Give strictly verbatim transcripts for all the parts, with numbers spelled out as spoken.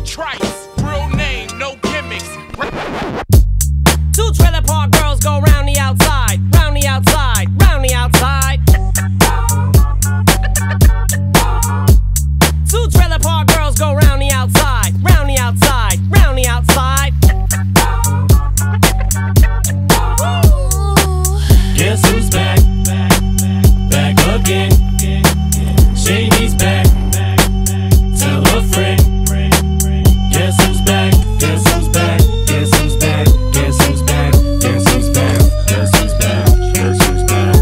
Trice, real name, no gimmicks. Two trailer park girls go round the outside, round the outside, round the outside. Two trailer park girls go round the outside, round the outside, round the outside. Guess who's back? Back again. Shady's back. Tell a friend. Guess who's back? Guess who's back? Guess who's back? Guess who's back? Guess who's back? Guess who's back? Guess who's back?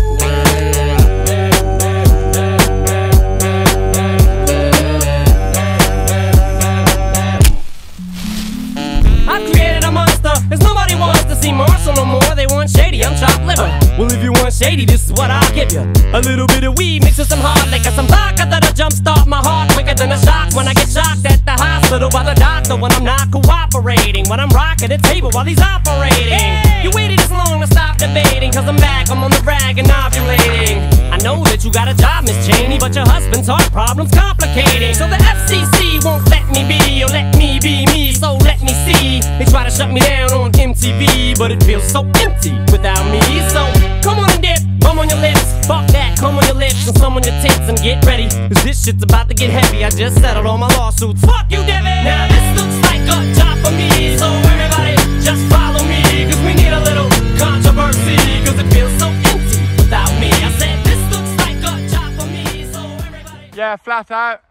I've created a monster, cause nobody wants to see Marshall no more. They want Shady, I'm chopped liver. Well, if you want Shady, this is what I'll give you. A little bit of weed mixed with some hard liquor, some vodka that'll jumpstart my heart quicker than a shock when I get shocked at the hospital by the doctor when I'm not cooperating, when I'm rocking the table while he's operating. Hey! You waited this long to stop debating, cause I'm back, I'm on the rag and ovulating. I know that you got a job, Miss Cheney, but your husband's heart problem's complicating. So the F C C won't let me be, or let me be me, so let me see. They try to shut me down on M T V, but it feels so empty without me. So come on and dip, bum on your lips, fuck that, come on your lips and some on your tits and get ready, cause this shit's about to get heavy. I just settled all my lawsuits. Fuck you, Devin! Now this looks like a job for me, so everybody just follow me, cause we need a little controversy, cause it feels so empty without me. I said this looks like a job for me, so everybody... Yeah, flat out.